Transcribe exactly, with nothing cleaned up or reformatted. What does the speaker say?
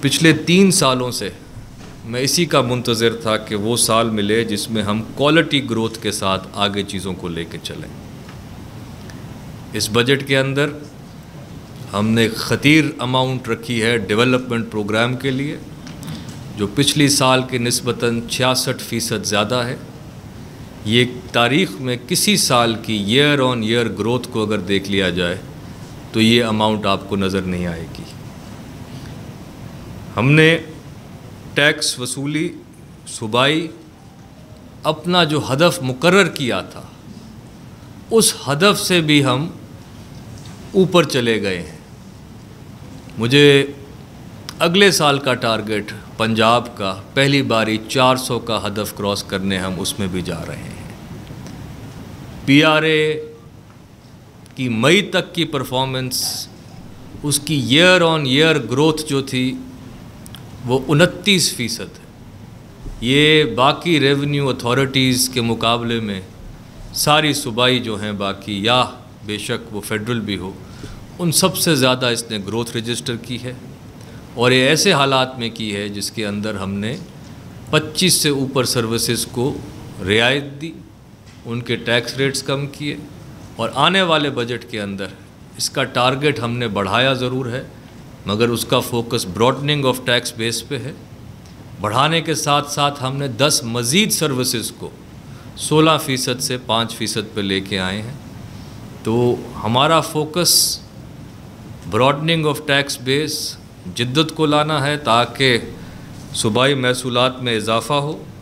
पिछले तीन सालों से मैं इसी का मुंतज़िर था कि वो साल मिले जिसमें हम क्वालिटी ग्रोथ के साथ आगे चीज़ों को लेकर चलें। इस बजट के अंदर हमने ख़तीर अमाउंट रखी है डेवलपमेंट प्रोग्राम के लिए, जो पिछली साल के निस्बतन छियासठ फ़ीसद ज़्यादा है। ये तारीख़ में किसी साल की ईयर ऑन ईयर ग्रोथ को अगर देख लिया जाए तो ये अमाउंट आपको नज़र नहीं आएगी। हमने टैक्स वसूली सूबाई अपना जो हदफ मुकर्रर किया था उस हदफ से भी हम ऊपर चले गए हैं। मुझे अगले साल का टारगेट पंजाब का पहली बारी चार सौ का हदफ क्रॉस करने हम उसमें भी जा रहे हैं। पीआरए की मई तक की परफॉर्मेंस, उसकी ईयर ऑन ईयर ग्रोथ जो थी वो उनतीस फ़ीसद है। ये बाकी रेवेन्यू अथॉरिटीज़ के मुकाबले में सारी सूबाई जो हैं बाकी, या बेशक वो फेडरल भी हो, उन सब से ज़्यादा इसने ग्रोथ रजिस्टर की है। और ये ऐसे हालात में की है जिसके अंदर हमने पच्चीस से ऊपर सर्विसेज को रियायत दी, उनके टैक्स रेट्स कम किए, और आने वाले बजट के अंदर इसका टारगेट हमने बढ़ाया ज़रूर है, मगर उसका focus broadening of tax base पे है। बढ़ाने के साथ साथ हमने दस मज़ीद सर्विसेज को सोलह फ़ीसद से पाँच फ़ीसद पे लेके आए हैं। तो हमारा focus broadening of tax base, जिद्दत को लाना है ताकि सूबाई महसूलात में इजाफ़ा हो,